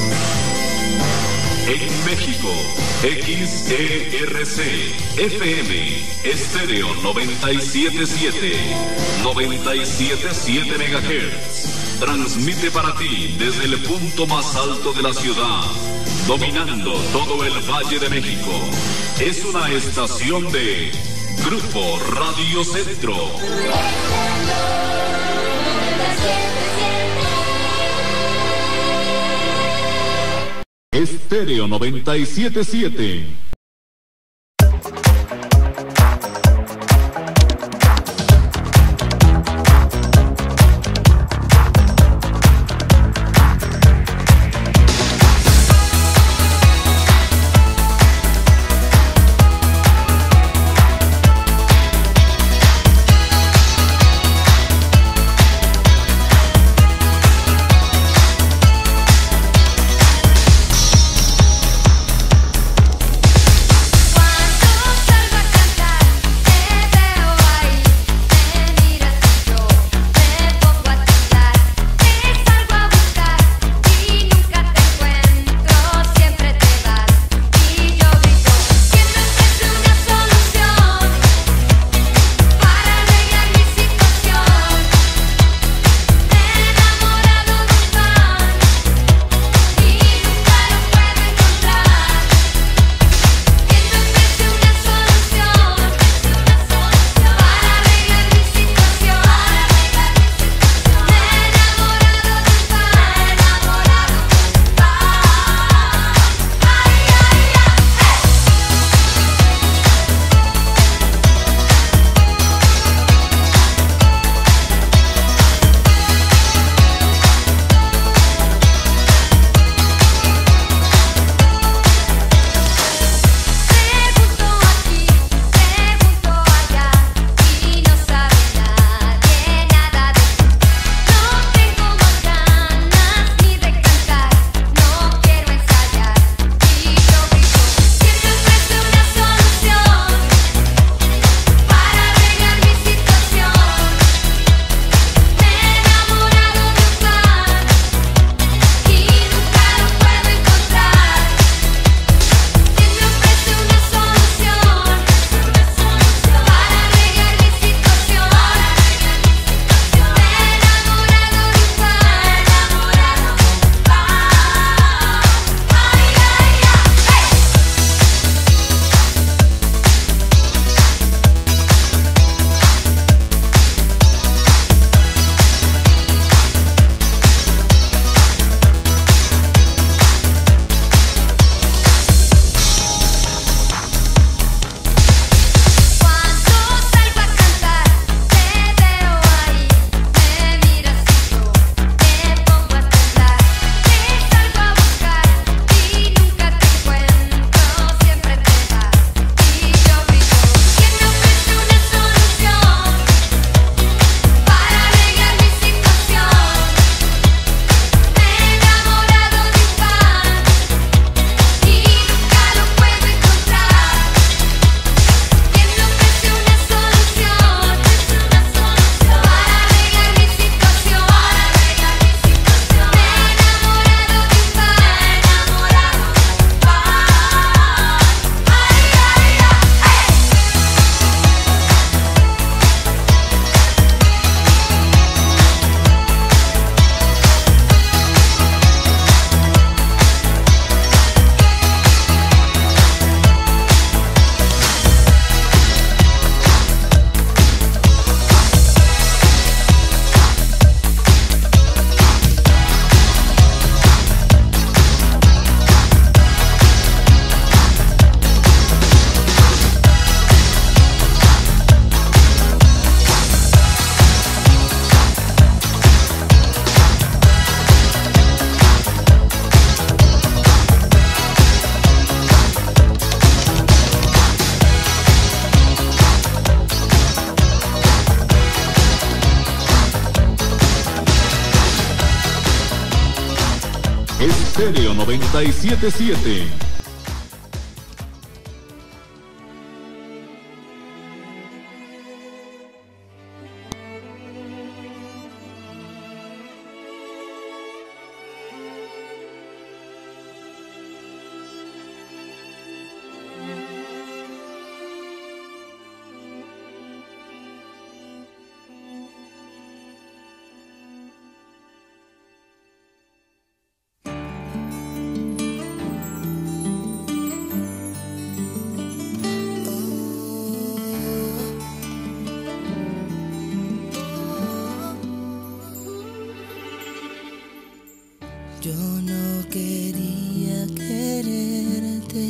En México, X E R C, F M, Estéreo noventa y siete siete, noventa y siete siete megahertz. Transmite para ti desde el punto más alto de la ciudad, dominando todo el Valle de México. Es una estación de Grupo Radio Centro. Estéreo noventa y siete siete. Estéreo noventa y siete punto siete. Yo no quería quererte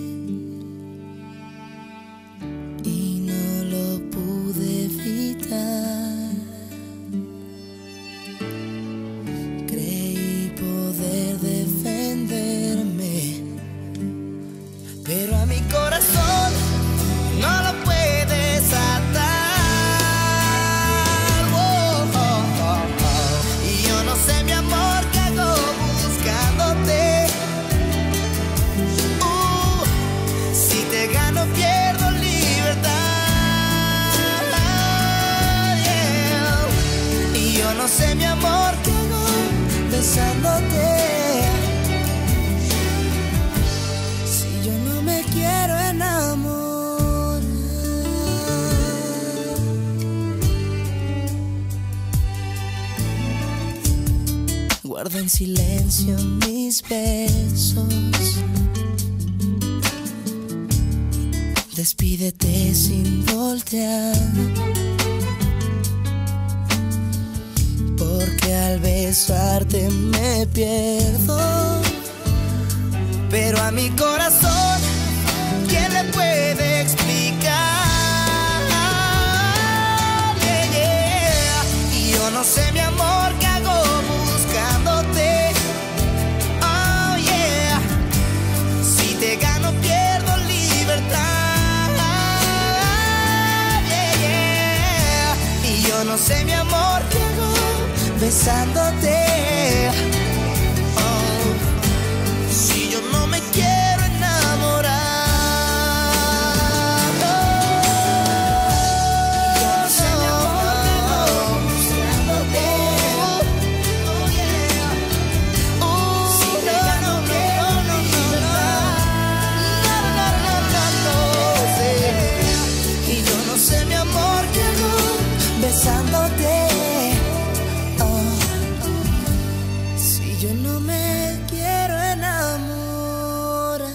y no lo pude evitar. Creí poder defenderme, pero a mi corazón no lo puedes atar. Oh, oh, oh, oh. Y yo no sé, mi amor, qué hago buscándote. Uh, si te gano pierdo libertad. Yeah. Y yo no sé, mi amor, qué hago besándote. Si yo no me quiero enamorar. Guarda en silencio mis besos. Despídete sin voltear, porque al besarte me pierdo. Pero a mi corazón, ¿quién le puede explicar? Yeah, yeah. Y yo no sé, mi amor, qué hago buscándote. Oh yeah. Si te gano pierdo libertad. Yeah, yeah. Y yo no sé, mi amor, qué hago besándote. Oh, si yo no me quiero enamorar. Oh, yo no sé, mi amor, qué hago buscándote. Oh yeah. Oh, si te gano pierdo libertad. No, no, no, no, no sé. Y yo no sé, mi amor, qué hago besándote. Si yo no me quiero enamorar.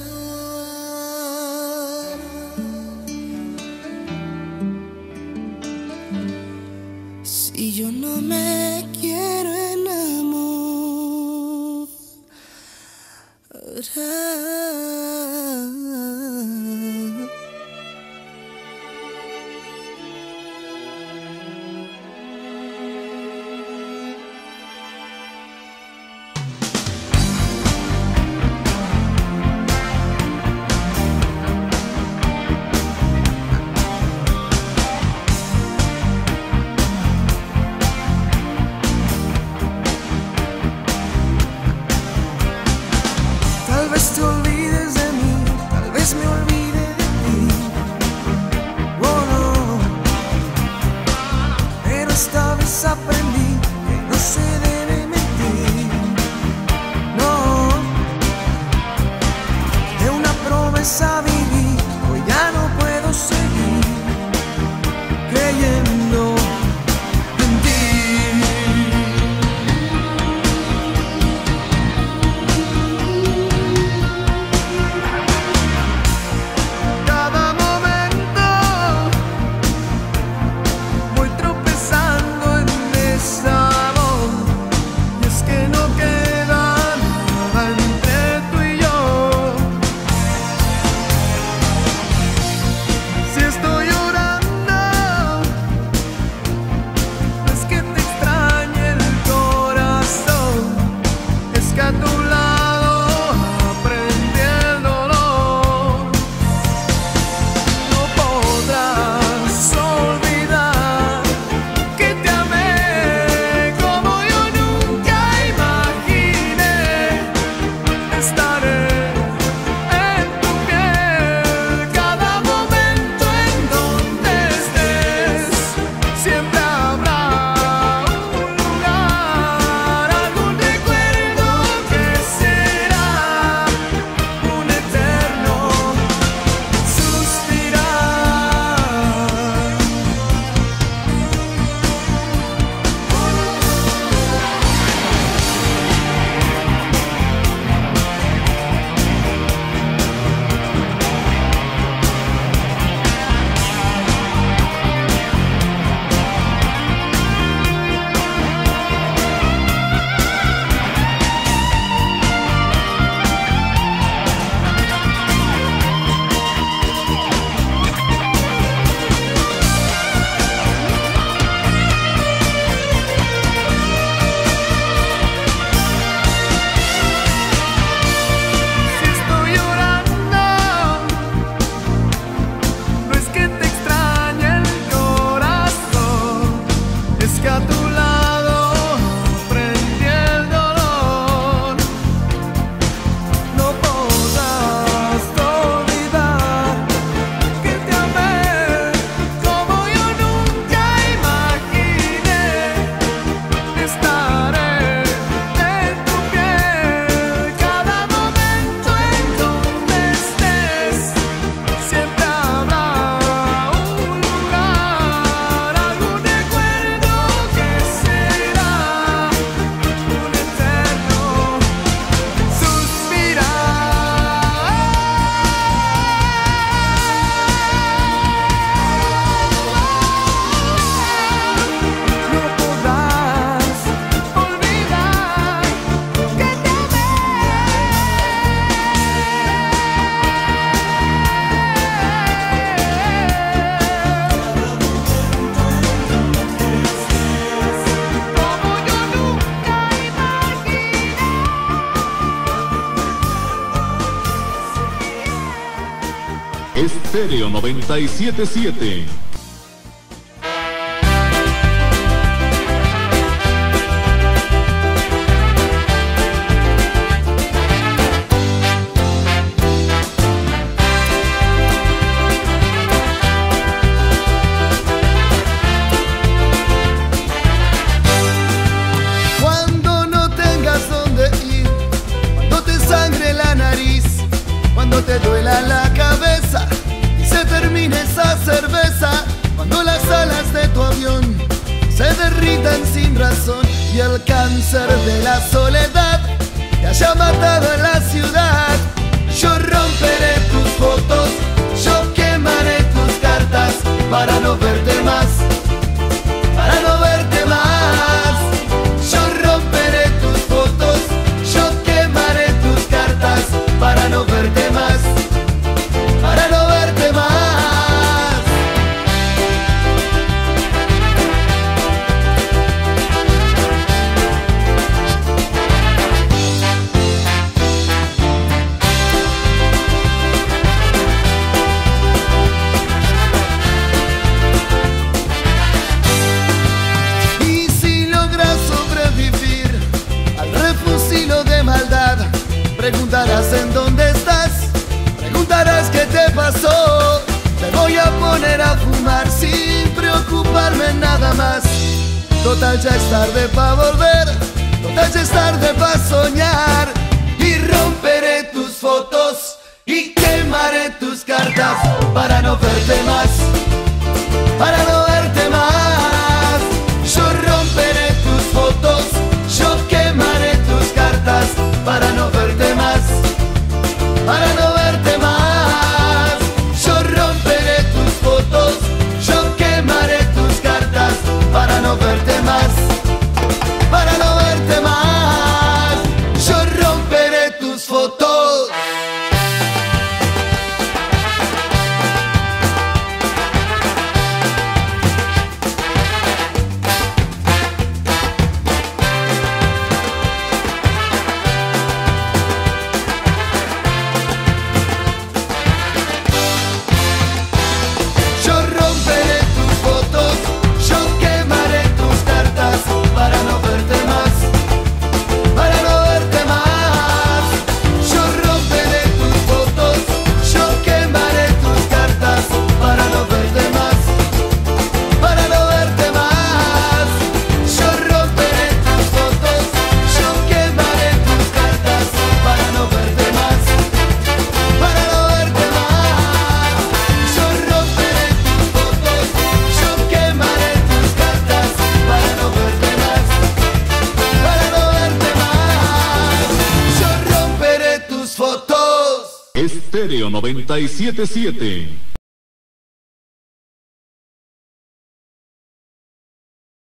Si yo no me quiero enamorar. Tal vez te olvides de mí, tal vez me olvide de ti. Oh no, pero esta vez aprendí que no se debe mentir. No, de una promesa viví, hoy ya no puedo seguir creyendo en ti. Cada momento voy tropezando en desamor, y es que no queda nada entre tú y yo. Estéreo noventa y siete siete. Cuando no tengas dónde ir, cuando te sangre la nariz, cuando te duela la cabeza y se termine esa cerveza, cuando las alas de tu avión se derritan sin razón y el cáncer de la soledad te haya matado en la ciudad, yo romperé tus fotos, yo quemaré tus cartas para no verte más, para no verte más. Yo romperé tus fotos, yo quemaré tus cartas para no verte más, para no verte más. Y si logras sobrevivir al refusilo de maldad, preguntarás en dónde estás, preguntarás qué te pasó. Te voy a poner a fumar sin preocuparme nada más. Total ya es tarde pa' volver, total ya es tarde pa' soñar. Y romperé tus fotos y quemaré tus cartas para no verte más, para no verte más. Yo romperé tus fotos, yo quemaré tus cartas para no verte más, para no verte más. Yo romperé tus fotos, yo quemaré tus cartas para no verte más, para no verte más. Yo romperé tus fotos. Yo romperé tus fotos, yo quemaré tus cartas para no verte más, para no verte más. Yo romperé tus fotos, yo quemaré tus cartas para no verte más, para no verte más. Yo romperé tus fotos, yo quemaré tus cartas para no verte más, para no verte más. Yo romperé tus fotos, yo quemaré tus cartas para no verte más, para no verte más. Yo romperé tus fotos. Estéreo noventa y siete siete.